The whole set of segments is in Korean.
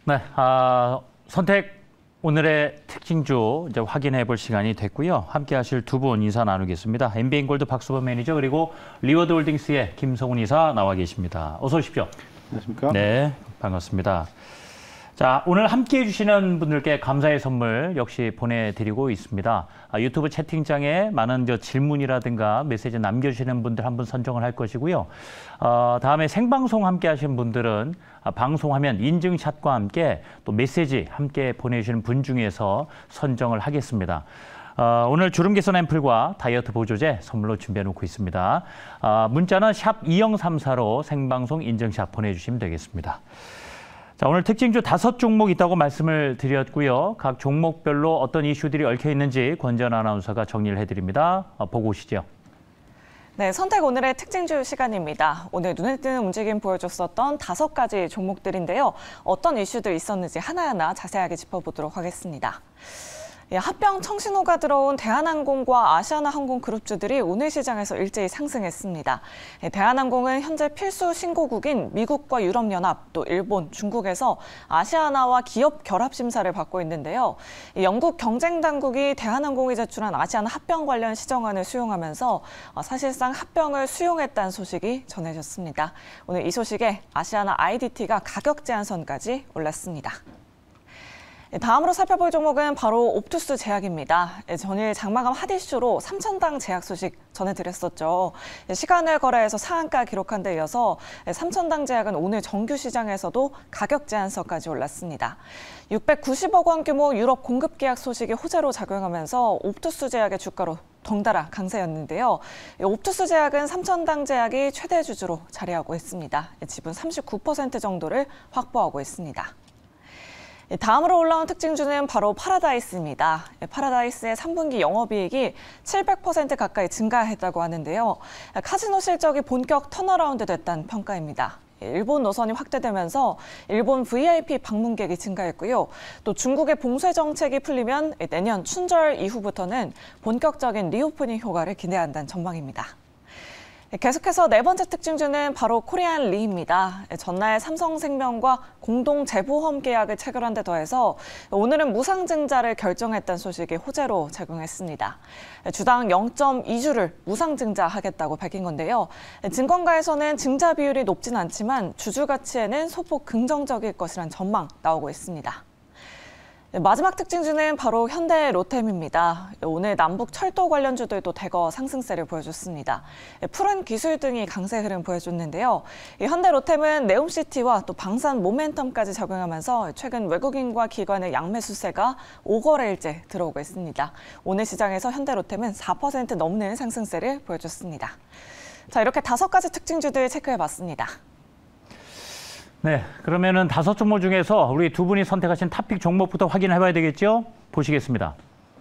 네, 선택 오늘의 특징주 이제 확인해 볼 시간이 됐고요. 함께 하실 두 분 인사 나누겠습니다. MBN골드 박수범 매니저 그리고 리워드홀딩스의 김성훈 이사 나와 계십니다. 어서 오십시오. 안녕하십니까? 네, 반갑습니다. 자, 오늘 함께 해주시는 분들께 감사의 선물 역시 보내드리고 있습니다. 유튜브 채팅창에 많은 질문이라든가 메시지 남겨주시는 분들 한 분 선정을 할 것이고요. 다음에 생방송 함께 하신 분들은 방송하면 인증샷과 함께 또 메시지 함께 보내주시는 분 중에서 선정을 하겠습니다. 오늘 주름 개선 앰플과 다이어트 보조제 선물로 준비해 놓고 있습니다. 문자는 샵 2034로 생방송 인증샷 보내주시면 되겠습니다. 자, 오늘 특징주 5종목 있다고 말씀을 드렸고요. 각 종목별로 어떤 이슈들이 얽혀 있는지 권전 아나운서가 정리를 해드립니다. 보고 오시죠. 네, 선택 오늘의 특징주 시간입니다. 오늘 눈에 띄는 움직임 보여줬었던 5가지 종목들인데요. 어떤 이슈들이 있었는지 하나하나 자세하게 짚어보도록 하겠습니다. 합병 청신호가 들어온 대한항공과 아시아나항공 그룹주들이 오늘 시장에서 일제히 상승했습니다. 대한항공은 현재 필수 신고국인 미국과 유럽연합, 또 일본, 중국에서 아시아나와 기업 결합 심사를 받고 있는데요. 영국 경쟁당국이 대한항공이 제출한 아시아나 합병 관련 시정안을 수용하면서 사실상 합병을 수용했다는 소식이 전해졌습니다. 오늘 이 소식에 아시아나 IDT가 가격 제한선까지 올랐습니다. 다음으로 살펴볼 종목은 바로 옵투스 제약입니다. 전일 장마감 핫 이슈로 3,000당 제약 소식 전해드렸었죠. 시간을 거래해서 상한가 기록한 데 이어서 3,000당 제약은 오늘 정규 시장에서도 가격 제한서까지 올랐습니다. 690억 원 규모 유럽 공급 계약 소식이 호재로 작용하면서 옵투스 제약의 주가로 덩달아 강세였는데요. 옵투스 제약은 3,000당 제약이 최대 주주로 자리하고 있습니다. 지분 39% 정도를 확보하고 있습니다. 다음으로 올라온 특징주는 바로 파라다이스입니다. 파라다이스의 3분기 영업이익이 700% 가까이 증가했다고 하는데요. 카지노 실적이 본격 턴어라운드 됐다는 평가입니다. 일본 노선이 확대되면서 일본 VIP 방문객이 증가했고요. 또 중국의 봉쇄 정책이 풀리면 내년 춘절 이후부터는 본격적인 리오프닝 효과를 기대한다는 전망입니다. 계속해서 네 번째 특징주는 바로 코리안 리입니다. 전날 삼성생명과 공동 재보험 계약을 체결한 데 더해서 오늘은 무상증자를 결정했다는 소식이 호재로 작용했습니다. 주당 0.2주를 무상증자하겠다고 밝힌 건데요. 증권가에서는 증자 비율이 높진 않지만 주주 가치에는 소폭 긍정적일 것이란 전망 나오고 있습니다. 마지막 특징주는 바로 현대 로템입니다. 오늘 남북 철도 관련주들도 대거 상승세를 보여줬습니다. 푸른 기술 등이 강세 흐름 보여줬는데요. 현대 로템은 네옴시티와 또 방산 모멘텀까지 적용하면서 최근 외국인과 기관의 양매수세가 5거래일째 들어오고 있습니다. 오늘 시장에서 현대 로템은 4% 넘는 상승세를 보여줬습니다. 자, 이렇게 5가지 특징주들 체크해봤습니다. 네, 그러면은 5종목 중에서 우리 두 분이 선택하신 탑픽 종목부터 확인해봐야 되겠죠? 보시겠습니다.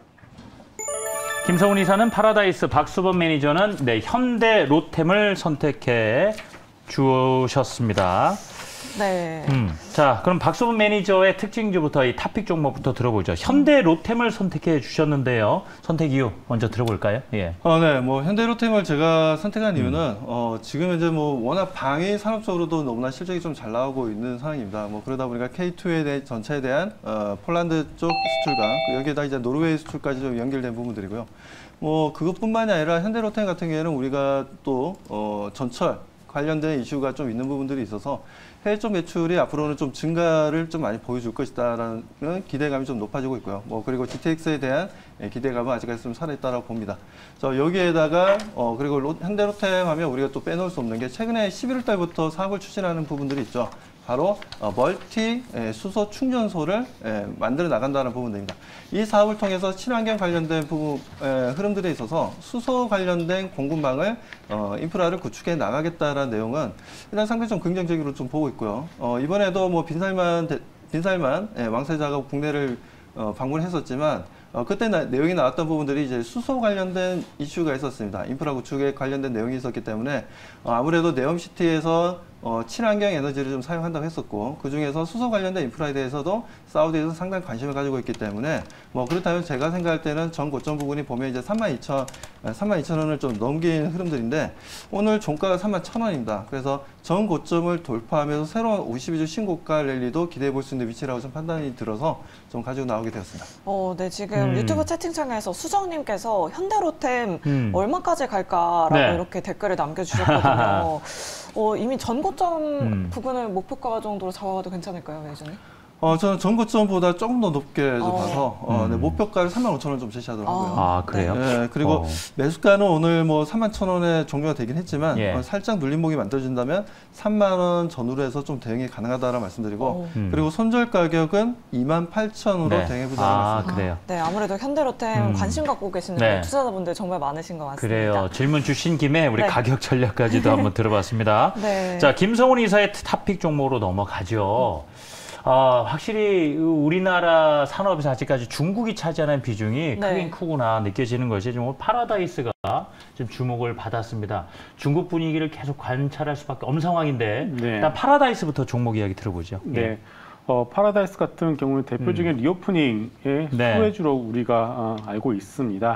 김성훈 이사는 파라다이스, 박수범 매니저는 네, 현대 로템을 선택해 주셨습니다. 네. 자, 그럼 박수범 매니저의 특징주부터 이 탑픽 종목부터 들어보죠. 현대 로템을 선택해 주셨는데요. 선택 이유 먼저 들어볼까요? 예. 네, 현대 로템을 제가 선택한 이유는 지금 현재 워낙 방위 산업적으로도 너무나 실적이 좀 잘 나오고 있는 상황입니다. 그러다 보니까 K2의 전체에 대한 폴란드 쪽 수출과 여기에다 이제 노르웨이 수출까지 좀 연결된 부분들이고요. 그것뿐만이 아니라 현대 로템 같은 경우에는 우리가 또 전철 관련된 이슈가 좀 있는 부분들이 있어서 해외 쪽 매출이 앞으로는 좀 증가를 좀 많이 보여줄 것이다라는 기대감이 좀 높아지고 있고요. 그리고 GTX에 대한 기대감은 아직까지 좀 살아있다고 봅니다. 여기에다가 그리고 현대 로템 하면 우리가 또 빼놓을 수 없는 게 최근에 11월 달부터 사업을 추진하는 부분들이 있죠. 바로 멀티 수소 충전소를 만들어 나간다는 부분들입니다. 이 사업을 통해서 친환경 관련된 흐름들에 있어서 수소 관련된 공급망을 인프라를 구축해 나가겠다는 내용은 일단 상당히 좀 긍정적으로 좀 보고 있고요. 이번에도 빈살만 왕세자가 국내를 방문했었지만 그때 내용이 나왔던 부분들이 이제 수소 관련된 이슈가 있었습니다. 인프라 구축에 관련된 내용이 있었기 때문에 아무래도 네옴시티에서 친환경 에너지를 좀 사용한다고 했었고, 그 중에서 수소 관련된 인프라에 대해서도 사우디에서 상당히 관심을 가지고 있기 때문에 그렇다면 제가 생각할 때는 전 고점 부분이 보면 이제 32,000원을 좀 넘긴 흐름들인데, 오늘 종가가 31,000원입니다. 그래서 전 고점을 돌파하면서 새로운 52주 신고가 랠리도 기대해 볼 수 있는 위치라고 좀 판단이 들어서 좀 가지고 나오게 되었습니다. 네, 지금 유튜브 채팅창에서 수정님께서 현대로템 얼마까지 갈까라고 네. 이렇게 댓글을 남겨주셨거든요. 이미 전고점 부근을 목표가 정도로 잡아가도 괜찮을까요, 매니저님? 저는 전 고점보다 조금 더 높게 좀 봐서 네, 목표가를 35,000원 좀 제시하도록 하고요. 아, 그래요? 네, 그리고 매수가는 오늘 31,000원에 종료가 되긴 했지만 예. 살짝 눌림목이 만들어진다면 3만 원 전후로 해서 좀 대응이 가능하다라는 말씀드리고, 그리고 손절 가격은 28,000원으로 네. 대응해보자는 말씀. 그래요. 네, 아무래도 현대로템 관심 갖고 계시는 네. 투자자분들 정말 많으신 것 같습니다. 그래요. 질문 주신 김에 우리 네. 가격 전략까지도 한번 들어봤습니다. 네. 자, 김성훈 이사의 탑픽 종목으로 넘어가죠. 확실히 우리나라 산업에서 아직까지 중국이 차지하는 비중이 네. 크긴 크구나 느껴지는 것이 좀 파라다이스가 좀 주목을 받았습니다. 중국 분위기를 계속 관찰할 수밖에 없는 상황인데 네. 일단 파라다이스부터 종목 이야기 들어보죠. 네. 파라다이스 같은 경우는 대표적인 리오프닝의 네. 수혜주로 우리가 알고 있습니다.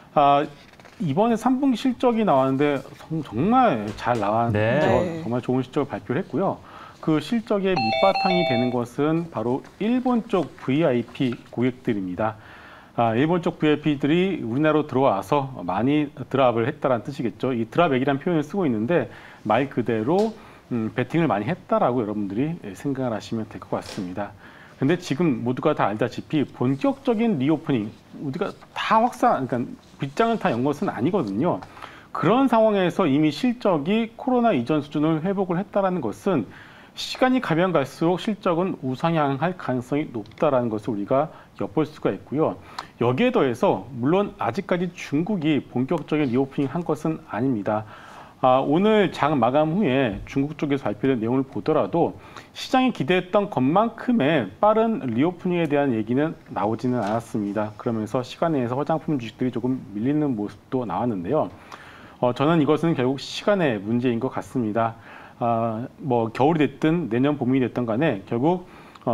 이번에 3분기 실적이 나왔는데 정말 잘 나왔죠. 네. 정말 좋은 실적을 발표를 했고요. 그 실적의 밑바탕이 되는 것은 바로 일본 쪽 VIP 고객들입니다. 일본 쪽 VIP들이 우리나라로 들어와서 많이 드랍을 했다는 뜻이겠죠. 이 드랍액이라는 표현을 쓰고 있는데 말 그대로 베팅을 많이 했다라고 여러분들이 생각을 하시면 될 것 같습니다. 근데 지금 모두가 다 알다시피 본격적인 리오프닝, 우리가 다 그러니까 빗장을 다 연 것은 아니거든요. 그런 상황에서 이미 실적이 코로나 이전 수준을 회복을 했다라는 것은 시간이 가면 갈수록 실적은 우상향할 가능성이 높다라는 것을 우리가 엿볼 수가 있고요. 여기에 더해서 물론 아직까지 중국이 본격적인 리오프닝 한 것은 아닙니다. 오늘 장 마감 후에 중국 쪽에서 발표된 내용을 보더라도 시장이 기대했던 것만큼의 빠른 리오프닝에 대한 얘기는 나오지는 않았습니다. 그러면서 시간에서 화장품 주식들이 조금 밀리는 모습도 나왔는데요. 저는 이것은 결국 시간의 문제인 것 같습니다. 겨울이 됐든 내년 봄이 됐든 간에 결국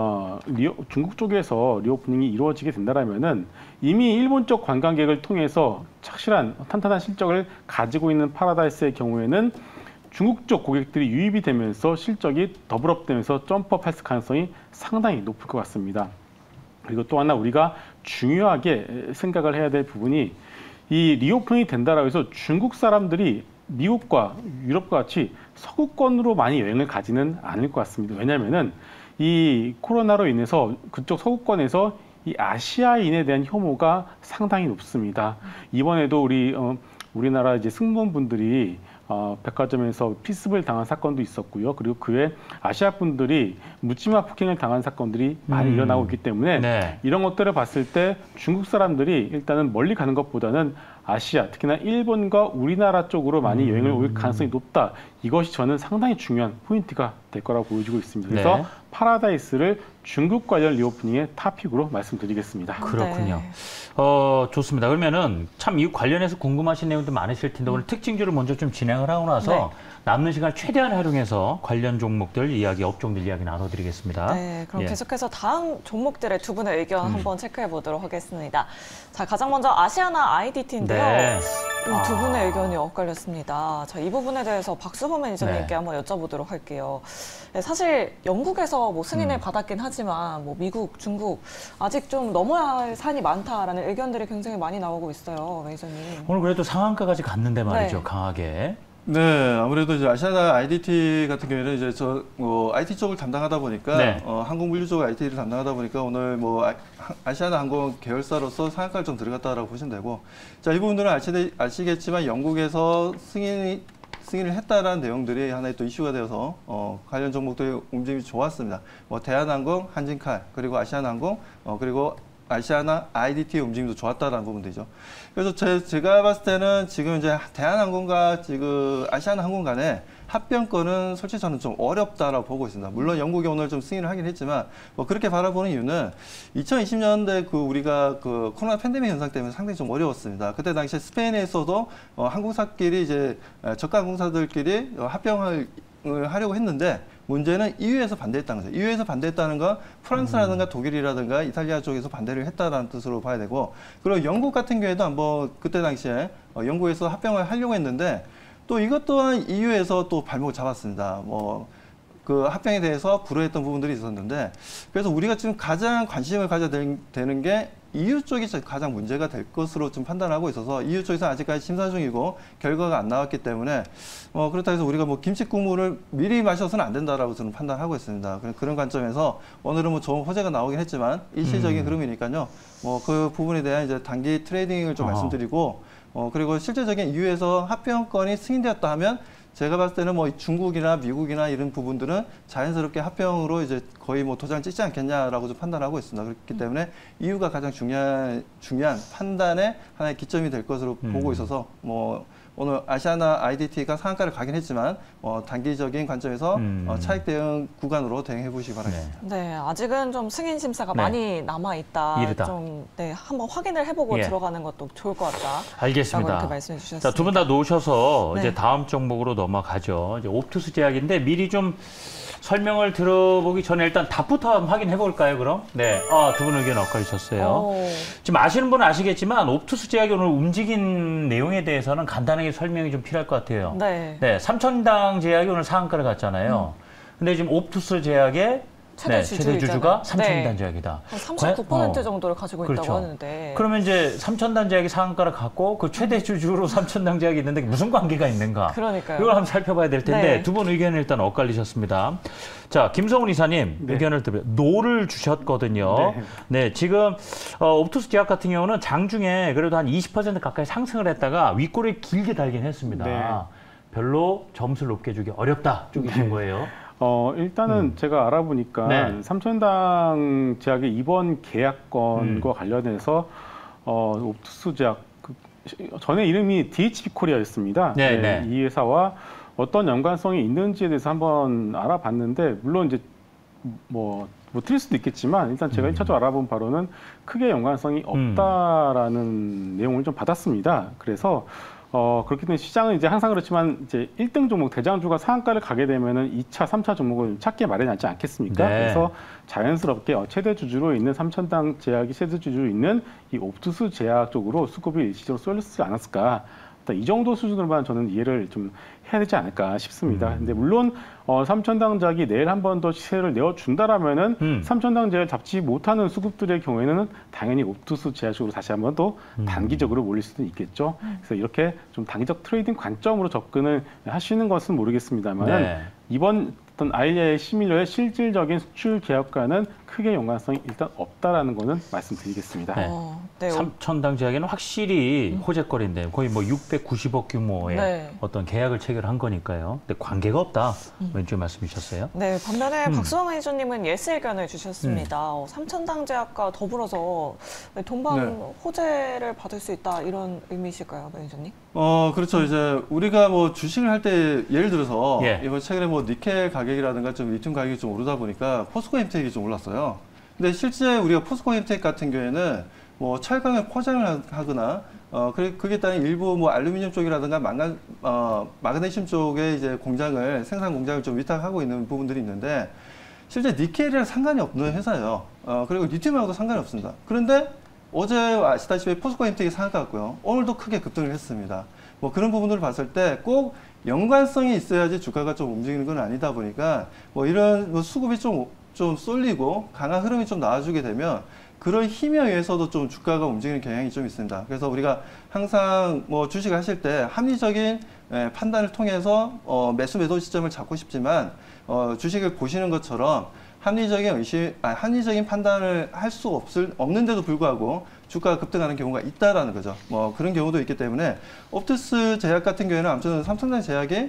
중국 쪽에서 리오프닝이 이루어지게 된다면은 이미 일본 쪽 관광객을 통해서 착실한 탄탄한 실적을 가지고 있는 파라다이스의 경우에는 중국 쪽 고객들이 유입이 되면서 실적이 더블업되면서 점프업 할 가능성이 상당히 높을 것 같습니다. 그리고 또 하나 우리가 중요하게 생각을 해야 될 부분이 이 리오프닝이 된다라고 해서 중국 사람들이 미국과 유럽과 같이 서구권으로 많이 여행을 가지는 않을 것 같습니다. 왜냐하면은 이 코로나로 인해서 그쪽 서구권에서 이 아시아인에 대한 혐오가 상당히 높습니다. 이번에도 우리나라 이제 승무원분들이 백화점에서 피습을 당한 사건도 있었고요. 그리고 그외 아시아 분들이 묻지마 폭행을 당한 사건들이 많이 일어나고 있기 때문에 네. 이런 것들을 봤을 때 중국 사람들이 일단은 멀리 가는 것보다는 아시아, 특히나 일본과 우리나라 쪽으로 많이 여행을 올 가능성이 높다. 이것이 저는 상당히 중요한 포인트가 될 거라고 보여지고 있습니다. 그래서 네. 파라다이스를 중국 관련 리오프닝의 탑픽으로 말씀드리겠습니다. 그렇군요. 네. 좋습니다. 그러면은 참 이 관련해서 궁금하신 내용도 많으실 텐데 오늘 특징주를 먼저 좀 진행을 하고 나서 남는 시간 최대한 활용해서 관련 종목들 이야기, 업종들 이야기 나눠드리겠습니다. 네, 그럼 예. 계속해서 다음 종목들의 두 분의 의견 한번 체크해 보도록 하겠습니다. 자, 가장 먼저 아시아나 IDT인데요. 네. 이 두 분의 의견이 엇갈렸습니다. 자, 이 부분에 대해서 박수호 매니저님께 네. 한번 여쭤보도록 할게요. 네, 사실 영국에서 승인을 받았긴 하지만 미국, 중국 아직 좀 넘어야 할 산이 많다라는 의견들이 굉장히 많이 나오고 있어요, 매니저님. 오늘 그래도 상한가까지 갔는데 말이죠, 네. 강하게. 네, 아무래도 이제 아시아나 IDT 같은 경우에는 이제 IT 쪽을 담당하다 보니까 네. 항공 물류 쪽 IT를 담당하다 보니까 오늘 아시아나 항공 계열사로서 상한가를 좀 들어갔다라고 보시면 되고, 자, 이 부분들은 아시겠지만 영국에서 승인을 했다라는 내용들이 하나의 또 이슈가 되어서 관련 종목들의 움직임이 좋았습니다. 대한항공, 한진칼, 그리고 아시아나항공, 그리고 아시아나 IDT의 움직임도 좋았다라는 부분들이죠. 그래서 제가 봤을 때는 지금 이제 대한항공과 지금 아시아나항공 간에 합병권은 솔직히 저는 좀 어렵다라고 보고 있습니다. 물론 영국이 오늘 좀 승인을 하긴 했지만 그렇게 바라보는 이유는 2020년대 우리가 코로나 팬데믹 현상 때문에 상당히 좀 어려웠습니다. 그때 당시에 스페인에서도 항공사끼리 이제 저가 항공사들끼리 합병을 합병을 하려고 했는데 문제는 EU에서 반대했다는 거죠. EU에서 반대했다는 건 프랑스라든가 독일이라든가 이탈리아 쪽에서 반대를 했다라는 뜻으로 봐야 되고, 그리고 영국 같은 경우에도 한번 그때 당시에 영국에서 합병을 하려고 했는데 또 이것 또한 EU에서 또 발목을 잡았습니다. 그 합병에 대해서 불허했던 부분들이 있었는데, 그래서 우리가 지금 가장 관심을 가져야 되는 게 EU 쪽이 가장 문제가 될 것으로 좀 판단하고 있어서 EU 쪽에서 아직까지 심사 중이고 결과가 안 나왔기 때문에 그렇다 해서 우리가 김치 국물을 미리 마셔서는 안 된다라고 저는 판단하고 있습니다. 그런 관점에서 오늘은 좋은 호재가 나오긴 했지만 일시적인 흐름이니까요. 그 부분에 대한 이제 단기 트레이딩을 좀 말씀드리고, 그리고 실제적인 EU에서 합병권이 승인되었다 하면 제가 봤을 때는 중국이나 미국이나 이런 부분들은 자연스럽게 합병으로 이제 거의 도장을 찍지 않겠냐라고 좀 판단하고 있습니다. 그렇기 때문에 EU가 가장 중요한 판단의 하나의 기점이 될 것으로 보고 있어서 오늘 아시아나 IDT가 상한가를 가긴 했지만 단기적인 관점에서 차익 대응 구간으로 대응해 보시기 바라겠습니다. 네, 아직은 좀 승인 심사가 많이 남아 있다. 이르다. 좀 한번 확인을 해보고 들어가는 것도 좋을 것 같다. 알겠습니다. 이렇게 말씀해 주셨습니다. 자, 두 분 다 놓으셔서 네. 이제 다음 종목으로 넘어가죠. 이제 옵투스 제약인데 미리 좀 설명을 들어보기 전에 일단 답부터 한번 확인해 볼까요, 그럼? 네. 두 분 의견 엇갈리셨어요. 지금 아시는 분은 아시겠지만 옵투스 제약이 오늘 움직인 내용에 대해서는 간단하게 설명이 좀 필요할 것 같아요. 네. 네. 삼천당 제약이 오늘 상한가를 갔잖아요. 근데 지금 옵투스 제약의 최대 주주가 삼천단 제약이다. 한 39% 정도를 가지고 그렇죠. 있다고 하는데. 그러면 이제 삼천단 제약이 상한가를 갖고 그 최대 주주로 삼천단 제약이 있는데 무슨 관계가 있는가? 그러니까요. 이걸 한번 살펴봐야 될 텐데 네. 두 분 의견은 일단 엇갈리셨습니다. 자, 김성훈 이사님 의견을 들어요. 노를 주셨거든요. 네, 지금 옵투스 제약 같은 경우는 장중에 그래도 한 20% 가까이 상승을 했다가 윗골을 길게 달긴 했습니다. 네. 별로 점수를 높게 주기 어렵다 쪽이신 거예요. 일단은 제가 알아보니까 삼천당 제약의 이번 계약건과 관련해서 옵투스 제약 전에 이름이 DHB 코리아였습니다. 네. 이 회사와 어떤 연관성이 있는지에 대해서 한번 알아봤는데 물론 이제 틀릴 수도 있겠지만 일단 제가 1차적으로 알아본 바로는 크게 연관성이 없다라는 내용을 좀 받았습니다. 그래서 그렇기 때문에 시장은 이제 항상 그렇지만 이제 1등 종목 대장주가 상한가를 가게 되면은 2차, 3차 종목을 찾기 마련하지 않겠습니까? 네. 그래서 자연스럽게 최대 주주로 있는 삼천당 제약이 최대 주주로 있는 이 옵투스 제약 쪽으로 수급이 일시적으로 쏠리지 않았을까? 이 정도 수준으로만 저는 이해를 좀 해야 되지 않을까 싶습니다. 근데 물론 삼천당 제약이 내일 한 번 더 시세를 내어준다라면은 삼천당 제약을 잡지 못하는 수급들의 경우에는 당연히 옵투스 제약 쪽으로 다시 한 번 더 단기적으로 몰릴 수도 있겠죠. 그래서 이렇게 좀 단기적 트레이딩 관점으로 접근을 하시는 것은 모르겠습니다만 이번 어떤 아이리아의 시밀러의 실질적인 수출 계약과는 크게 연관성이 일단 없다라는 거는 말씀드리겠습니다. 삼천당 제약에는 확실히 호재거리인데 거의 690억 규모의 어떤 계약을 체결한 거니까요. 근데 관계가 없다. 왼쪽 말씀이셨어요. 네, 반면에 박수영 매니저님은 예스 의견을 주셨습니다. 삼천당 제약과 더불어서 동반 호재를 받을 수 있다 이런 의미실까요, 매니저님? 그렇죠. 이제 우리가 주식을 할 때 예를 들어서 이번 최근에 니켈 가격이라든가 좀 리튬 가격이 좀 오르다 보니까 포스코 햄텍이 좀 올랐어요. 근데 실제 우리가 포스코 햄텍 같은 경우에는 철강을 포장을 하거나 그게 따른 일부 알루미늄 쪽이라든가 마그네슘 쪽에 이제 생산 공장을 좀 위탁하고 있는 부분들이 있는데 실제 니켈이랑 상관이 없는 회사예요. 그리고 리튬하고도 상관이 없습니다. 그런데 어제 아시다시피 포스코 햄텍이 상한가 같고요. 오늘도 크게 급등을 했습니다. 그런 부분들을 봤을 때 꼭 연관성이 있어야지 주가가 좀 움직이는 건 아니다 보니까 이런 수급이 좀 쏠리고 강한 흐름이 좀 나와주게 되면 그런 힘에 의해서도 좀 주가가 움직이는 경향이 좀 있습니다. 그래서 우리가 항상 주식을 하실 때 합리적인 판단을 통해서 매수 매도 시점을 잡고 싶지만 주식을 보시는 것처럼 합리적인 판단을 할 수 없는데도 불구하고 주가가 급등하는 경우가 있다라는 거죠. 그런 경우도 있기 때문에 옵투스 제약 같은 경우에는 아무튼 삼천당 제약의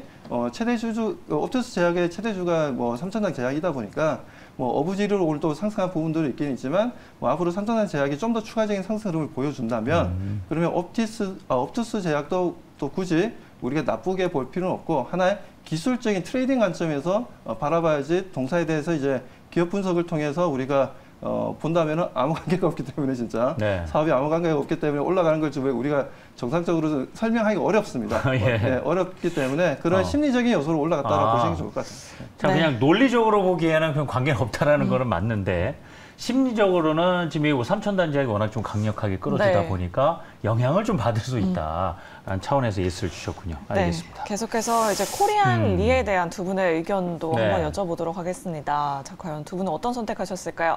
옵투스 제약의 최대주가 삼천당 제약이다 보니까 어부지리로 오늘 또 상승한 부분들이 있긴 있지만 앞으로 삼천당 제약이 좀 더 추가적인 상승 흐름을 보여준다면 그러면 옵투스 제약도 또 굳이 우리가 나쁘게 볼 필요는 없고 하나의 기술적인 트레이딩 관점에서 바라봐야지 동사에 대해서 이제 기업 분석을 통해서 우리가 본다면은 아무 관계가 없기 때문에 진짜 네. 사업이 아무 관계가 없기 때문에 올라가는 걸 좀 우리가 정상적으로 설명하기가 어렵습니다. 예. 네, 어렵기 때문에 그런 심리적인 요소로 올라갔다라고 보시는 게 좋을 것 같습니다. 참 네. 그냥 논리적으로 보기에는 그냥 관계가 없다라는 거는 맞는데 심리적으로는 지금 이 삼천단지하게 워낙 좀 강력하게 끌어주다 네. 보니까 영향을 좀 받을 수 있다라는 차원에서 예스를 주셨군요. 알겠습니다. 네, 계속해서 이제 코리안 리에 대한 두 분의 의견도 네. 한번 여쭤보도록 하겠습니다. 자, 과연 두 분은 어떤 선택하셨을까요?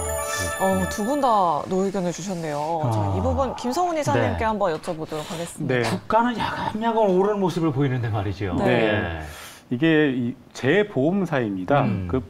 두 분 다 노의견을 주셨네요. 자, 이 부분 김성훈 이사님께 네. 한번 여쭤보도록 하겠습니다. 네. 주가는 야간야간 오르는 모습을 보이는데 말이죠. 네. 이게 이 재보험사입니다. 음. 그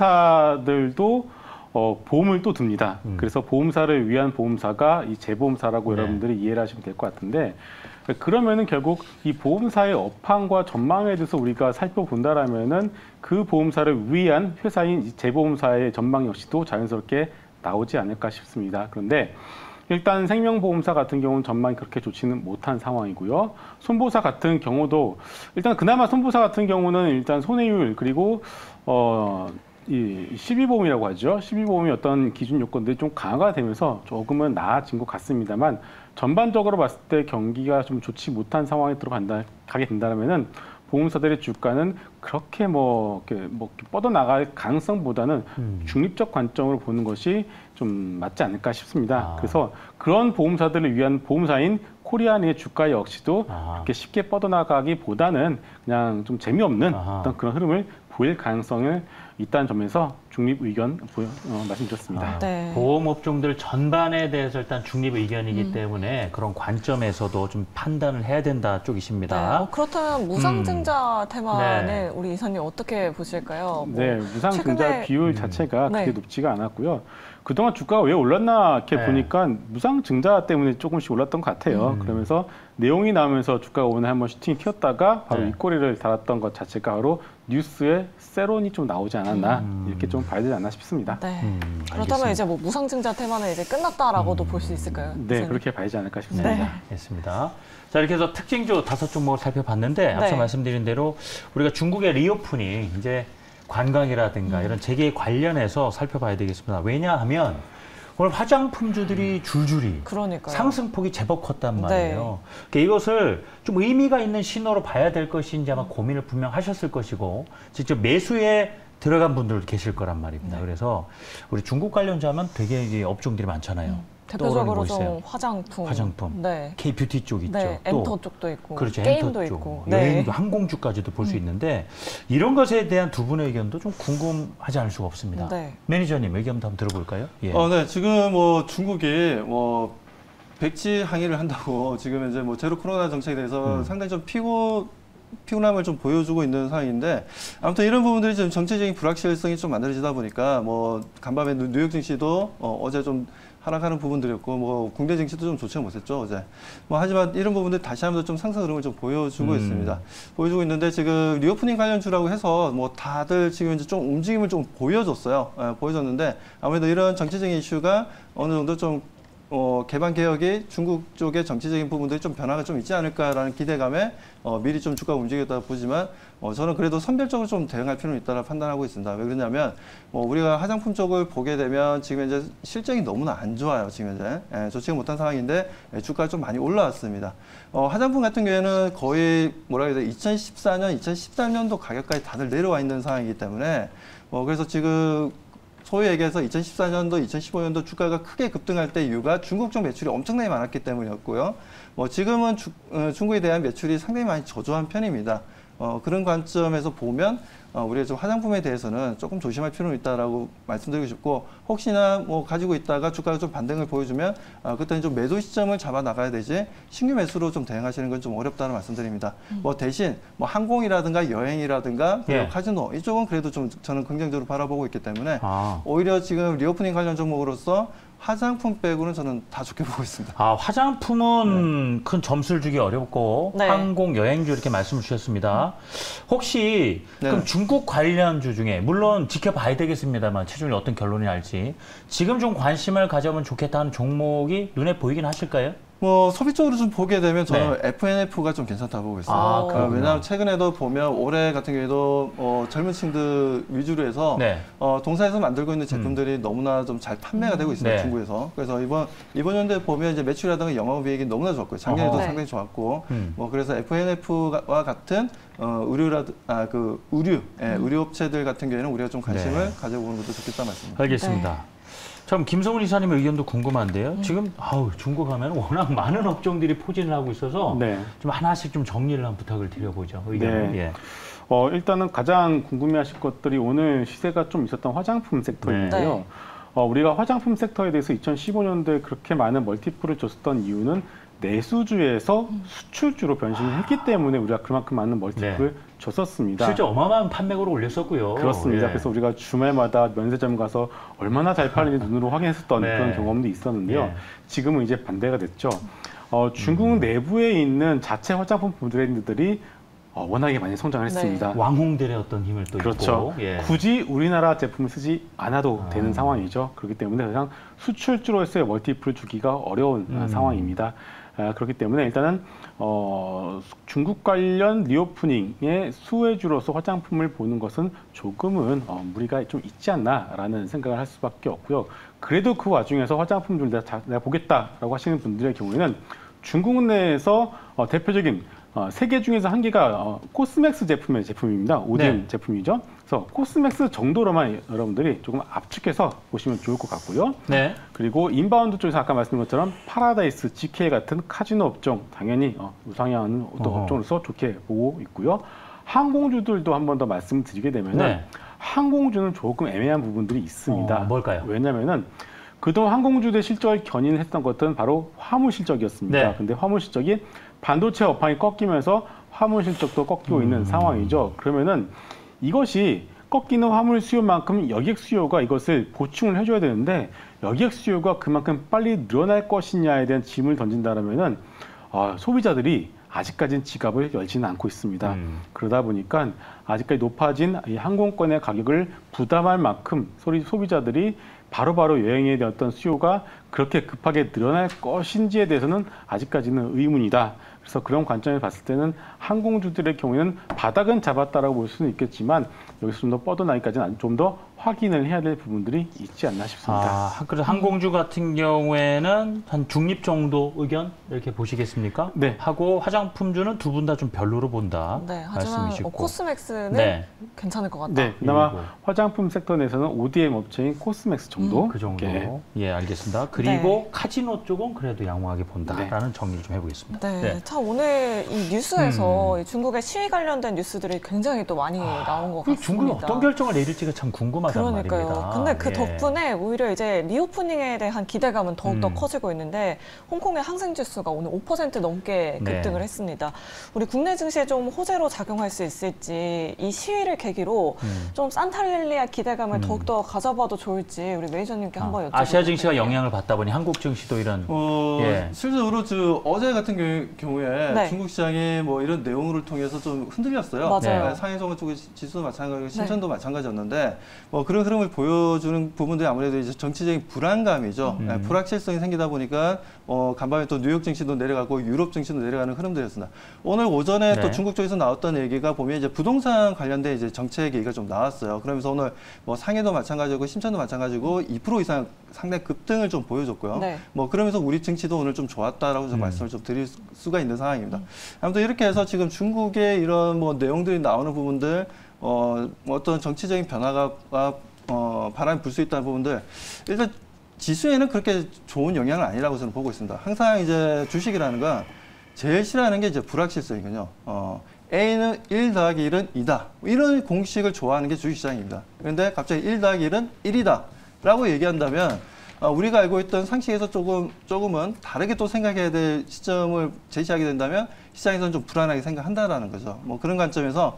보험사들도 보험을 또 듭니다. 그래서 보험사를 위한 보험사가 이 재보험사라고 네. 여러분들이 이해를 하시면 될 것 같은데 그러면은 결국 이 보험사의 업황과 전망에 대해서 우리가 살펴본다라면은 그 보험사를 위한 회사인 이 재보험사의 전망 역시도 자연스럽게 나오지 않을까 싶습니다. 그런데 일단 생명보험사 같은 경우는 전망이 그렇게 좋지는 못한 상황이고요. 손보사 같은 경우도 일단 그나마 손보사 같은 경우는 일단 손해율 그리고 이 12보험이라고 하죠. 12보험이 어떤 기준 요건들이 좀 강화가 되면서 조금은 나아진 것 같습니다만 전반적으로 봤을 때 경기가 좀 좋지 못한 상황에 가게 된다면은 보험사들의 주가는 그렇게 이렇게 뻗어나갈 가능성보다는 중립적 관점으로 보는 것이 좀 맞지 않을까 싶습니다. 그래서 그런 보험사들을 위한 보험사인 코리안의 주가 역시도 그렇게 쉽게 뻗어나가기보다는 그냥 좀 재미없는 어떤 그런 흐름을 보일 가능성을 있다는 점에서 중립 의견 말씀드렸습니다. 네. 보험업종들 전반에 대해서 일단 중립 의견이기 때문에 그런 관점에서도 좀 판단을 해야 된다 쪽이십니다. 네. 그렇다면 무상증자 테마는 네. 우리 이사님 어떻게 보실까요? 네, 무상증자 최근에 비율 자체가 네. 그렇게 높지가 않았고요. 그동안 주가가 왜 올랐나 이렇게 네. 보니까 무상증자 때문에 조금씩 올랐던 것 같아요. 그러면서 내용이 나오면서 주가가 오늘 한번 슈팅이 튀었다가 바로 네. 윗꼬리를 달았던 것 자체가 바로 뉴스에 세론이 좀 나오지 않았나 이렇게 좀 봐야 되지 않나 싶습니다. 네. 그렇다면 알겠습니다. 이제 무상증자 테마는 이제 끝났다라고도 볼 수 있을까요? 네, 이사님? 그렇게 봐야지 않을까 싶습니다. 네. 알겠습니다. 자, 이렇게 해서 특징주 5종목을 살펴봤는데 앞서 네. 말씀드린 대로 우리가 중국의 리오프닝 이제 관광이라든가 이런 재개에 관련해서 살펴봐야 되겠습니다. 왜냐하면 오늘 화장품주들이 줄줄이 그러니까요. 상승폭이 제법 컸단 말이에요. 그러니까 이것을 좀 의미가 있는 신호로 봐야 될 것인지 아마 고민을 분명 하셨을 것이고 직접 매수에 들어간 분들 계실 거란 말입니다. 그래서 우리 중국 관련자면 되게 이제 업종들이 많잖아요. 떠오르는 대표적으로 거 좀 있어요. 화장품, 네, K-뷰티 쪽 있죠. 네, 또 엔터 쪽도 있고, 그렇죠. 게임도 엔터 쪽, 있고, 여행도 항공주까지도 볼 수 있는데 이런 것에 대한 두 분의 의견도 좀 궁금하지 않을 수가 없습니다. 네. 매니저님 의견도 한번 들어볼까요? 예. 네, 지금 중국이 백지 항의를 한다고 지금 이제 제로 코로나 정책에 대해서 상당히 좀 피곤함을 좀 보여주고 있는 상황인데 아무튼 이런 부분들이 좀 정치적인 불확실성이 좀 만들어지다 보니까 간밤에 뉴욕 증시도 어제 좀 하락하는 부분들이었고 국내 증시도 좀 좋지 못했죠 어제. 하지만 이런 부분들 다시 한번 좀 상승 흐름을 좀 보여주고 있습니다. 보여주고 있는데 지금 리오프닝 관련주라고 해서 다들 지금 이제 좀 움직임을 좀 보여줬어요. 보여줬는데 아무래도 이런 정치적인 이슈가 어느 정도 좀 개방 개혁이 중국 쪽의 정치적인 부분들이 좀 변화가 좀 있지 않을까라는 기대감에 미리 좀 주가가 움직였다 보지만 저는 그래도 선별적으로 좀 대응할 필요는 있다고 판단하고 있습니다. 왜 그러냐면 우리가 화장품 쪽을 보게 되면 지금 이제 실적이 너무나 안 좋아요. 지금 이제 좋지 못한 상황인데 주가가 좀 많이 올라왔습니다. 화장품 같은 경우에는 거의 2014년, 2013년도 가격까지 다들 내려와 있는 상황이기 때문에 그래서 지금 소위 얘기해서 2014년도, 2015년도 주가가 크게 급등할 때 이유가 중국 쪽 매출이 엄청나게 많았기 때문이었고요. 지금은 중국에 대한 매출이 상당히 많이 저조한 편입니다. 그런 관점에서 보면 우리가 좀 화장품에 대해서는 조금 조심할 필요는 있다라고 말씀드리고 싶고 혹시나 가지고 있다가 주가가 좀 반등을 보여주면 그때는 좀 매도 시점을 잡아 나가야 되지 신규 매수로 좀 대응하시는 건 좀 어렵다는 말씀드립니다. 대신 항공이라든가 여행이라든가 그리고 카지노 이쪽은 그래도 좀 저는 긍정적으로 바라보고 있기 때문에 오히려 지금 리오프닝 관련 종목으로서 화장품 빼고는 저는 다 좋게 보고 있습니다. 화장품은 큰 점수를 주기 어렵고 네. 항공, 여행주 이렇게 말씀을 주셨습니다. 혹시 네. 그럼 중국 관련주 중에 물론 지켜봐야 되겠습니다만 최종적으로 어떤 결론이 날지 지금 좀 관심을 가져보면 좋겠다는 종목이 눈에 보이긴 하실까요? 뭐 소비 쪽으로 좀 보게 되면 저는 FNF가 좀 괜찮다고 보고 있어요. 아, 그렇구나. 왜냐하면 최근에도 보면 올해 같은 경우에도 젊은 층들 위주로 해서 동사에서 만들고 있는 제품들이 너무나 좀 잘 판매가 되고 있습니다. 중국에서. 그래서 이번 연도에 보면 이제 매출이라든가 영업이익이 너무나 좋았고요. 작년에도 상당히 좋았고, 뭐 그래서 FNF와 같은 의류 업체들 같은 경우에는 우리가 좀 관심을 가져보는 것도 좋겠다 말씀입니다. 알겠습니다. 참 김성훈 이사님의 의견도 궁금한데요. 지금 중국 하면 워낙 많은 업종들이 포진을 하고 있어서 좀 하나씩 좀 정리를 한번 부탁을 드려보죠. 의견을. 예. 일단은 가장 궁금해하실 것들이 오늘 시세가 좀 있었던 화장품 섹터인데요. 우리가 화장품 섹터에 대해서 2015년도에 그렇게 많은 멀티플을 줬었던 이유는 내수주에서 수출주로 변신을 했기 때문에 우리가 그만큼 많은 멀티플을 줬었습니다. 실제 어마어마한 판매고를 올렸었고요. 그렇습니다. 그래서 우리가 주말마다 면세점 가서 얼마나 잘 팔리는지 눈으로 확인했었던 그런 경험도 있었는데요. 지금은 이제 반대가 됐죠. 중국 내부에 있는 자체 화장품 브랜드들이 워낙에 많이 성장을 했습니다. 왕홍들의 어떤 힘을 또 그렇죠. 있고. 굳이 우리나라 제품을 쓰지 않아도 되는 상황이죠. 그렇기 때문에 그냥 수출주로서의 멀티플을 주기가 어려운 상황입니다. 그렇기 때문에 일단은 중국 관련 리오프닝의 수혜주로서 화장품을 보는 것은 조금은 무리가 좀 있지 않나라는 생각을 할 수밖에 없고요. 그래도 그 와중에서 화장품들 내가 보겠다라고 하시는 분들의 경우에는 중국 내에서 대표적인 3개 중에서 한 개가 코스맥스 제품입니다. 오덴 제품이죠. 그래서 코스맥스 정도로만 여러분들이 조금 압축해서 보시면 좋을 것 같고요. 그리고 인바운드 쪽에서 아까 말씀드린 것처럼 파라다이스, GK 같은 카지노 업종 당연히 우상향하는 업종으로서 좋게 보고 있고요. 항공주들도 한 번 더 말씀드리게 되면은 항공주는 조금 애매한 부분들이 있습니다. 뭘까요? 왜냐면은 그동안 항공주들의 실적을 견인했던 것들은 바로 화물 실적이었습니다. 근데 화물 실적이 반도체 업황이 꺾이면서 화물 실적도 꺾이고 있는 상황이죠. 그러면은 이것이 꺾이는 화물 수요만큼 여객 수요가 이것을 보충을 해줘야 되는데 여객 수요가 그만큼 빨리 늘어날 것이냐에 대한 질문을 던진다면은 소비자들이 아직까지는 지갑을 열지는 않고 있습니다. 그러다 보니까 아직까지 높아진 이 항공권의 가격을 부담할 만큼 소비자들이 바로바로 여행에 대한 어떤 수요가 그렇게 급하게 늘어날 것인지에 대해서는 아직까지는 의문이다. 그래서 그런 관점에서 봤을 때는 항공주들의 경우에는 바닥은 잡았다라고 볼 수는 있겠지만 여기서 좀 더 뻗어나기까지는 좀 더 확인을 해야 될 부분들이 있지 않나 싶습니다. 그래서 항공주 같은 경우에는 한 중립 정도 의견 이렇게 보시겠습니까? 하고 화장품주는 두 분 다 좀 별로로 본다. 하지만 말씀이시고. 코스맥스는 괜찮을 것 같다. 그나마 화장품 섹터 내에서는 ODM 업체인 코스맥스 정도. 그 정도. 예, 알겠습니다. 그리고 카지노 쪽은 그래도 양호하게 본다라는 정리를 좀 해보겠습니다. 참 오늘 이 뉴스에서 중국의 시위 관련된 뉴스들이 굉장히 또 많이 나온 것 같습니다. 중국이 어떤 결정을 내릴지가 참 궁금하단 그러니까요. 말입니다. 근데 그 덕분에 오히려 이제 리오프닝에 대한 기대감은 더욱더 커지고 있는데 홍콩의 항생 지수가 오늘 5% 넘게 급등을 했습니다. 우리 국내 증시에 좀 호재로 작용할 수 있을지 이 시위를 계기로 좀 산타릴리아 기대감을 더욱더 가져봐도 좋을지 우리 매니저님께 한번 여쭤보겠습니다. 아시아 증시가 영향을 받다 보니 한국 증시도 이런 실제로 어제 같은 경우에 중국 시장이 뭐 이런 내용을 통해서 좀 흔들렸어요. 상해종합 쪽 지수도 마찬가지고 신천도 마찬가지였는데 뭐 그런 흐름을 보여주는 부분들이 아무래도 이제 정치적인 불안감이죠. 불확실성이 생기다 보니까 간밤에 또 뉴욕 증시도 내려가고 유럽 증시도 내려가는 흐름들이었습니다. 오늘 오전에 또 중국 쪽에서 나왔던 얘기가 보면 이제 부동산 관련된 이제 정책 얘기가 좀 나왔어요. 그러면서 오늘 뭐 상해도 마찬가지고 심천도 마찬가지고 2% 이상 상당히 급등을 좀 보여줬고요. 뭐 그러면서 우리 증시도 오늘 좀 좋았다라고 좀 말씀을 좀 드릴 수가 있는 상황입니다. 아무튼 이렇게 해서 지금 중국의 이런 뭐 내용들이 나오는 부분들, 어떤 정치적인 변화가 바람이 불 수 있다는 부분들, 일단 지수에는 그렇게 좋은 영향은 아니라고 저는 보고 있습니다. 항상 이제 주식이라는 건 제일 싫어하는 게 이제 불확실성이거든요. A는 1 더하기 1은 2다. 이런 공식을 좋아하는 게 주식시장입니다. 그런데 갑자기 1 더하기 1은 1이다. 라고 얘기한다면 우리가 알고 있던 상식에서 조금은 다르게 또 생각해야 될 시점을 제시하게 된다면 시장에서는 좀 불안하게 생각한다라는 거죠. 뭐 그런 관점에서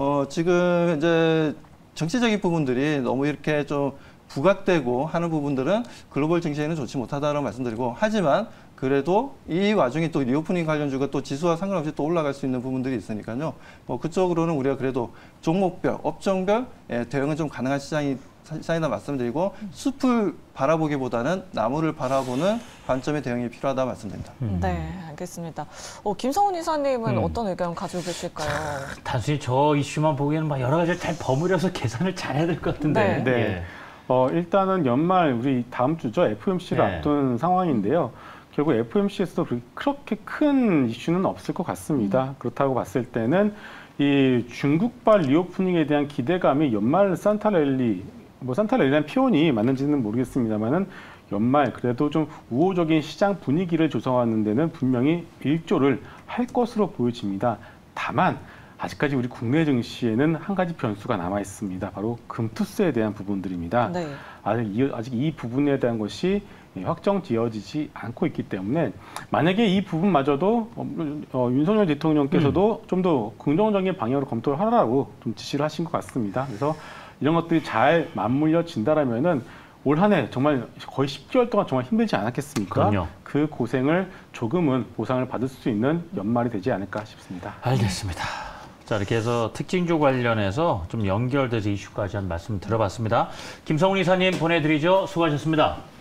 지금 이제 정치적인 부분들이 너무 이렇게 좀 부각되고 하는 부분들은 글로벌 증시에는 좋지 못하다라고 말씀드리고, 하지만 그래도 이 와중에 또 리오프닝 관련주가 또 지수와 상관없이 또 올라갈 수 있는 부분들이 있으니까요. 뭐 그쪽으로는 우리가 그래도 종목별, 업종별 대응은 좀 가능한 시장이 시장이나 말씀드리고 숲을 바라보기보다는 나무를 바라보는 관점의 대응이 필요하다 말씀드립니다. 네, 알겠습니다. 김성훈 이사님은 어떤 의견 가지고 계실까요? 단순히 저 이슈만 보기에는 막 여러 가지를 잘 버무려서 계산을 잘해야 될 것 같은데. 네. 네. 일단은 연말 우리 다음 주죠. FOMC를 네. 앞둔 상황인데요. 결국 FOMC에서도 그렇게 큰 이슈는 없을 것 같습니다. 그렇다고 봤을 때는 이 중국발 리오프닝에 대한 기대감이 연말 산타랠리, 산타랠리라는 표현이 맞는지는 모르겠습니다만은 연말 그래도 좀 우호적인 시장 분위기를 조성하는 데는 분명히 일조를 할 것으로 보여집니다. 다만 아직까지 우리 국내 증시에는 한 가지 변수가 남아 있습니다. 바로 금투세에 대한 부분들입니다. 네. 아직 이 부분에 대한 것이 확정지어지지 않고 있기 때문에 만약에 이 부분마저도 윤석열 대통령께서도 좀 더 긍정적인 방향으로 검토를 하라고 좀 지시를 하신 것 같습니다. 그래서 이런 것들이 잘 맞물려진다라면은 올 한 해 정말 거의 10개월 동안 정말 힘들지 않았겠습니까? 그럼요. 그 고생을 조금은 보상을 받을 수 있는 연말이 되지 않을까 싶습니다. 알겠습니다. 자, 이렇게 해서 특징주 관련해서 좀 연결돼서 이슈까지 한 말씀 들어봤습니다. 김성훈 이사님 보내드리죠. 수고하셨습니다.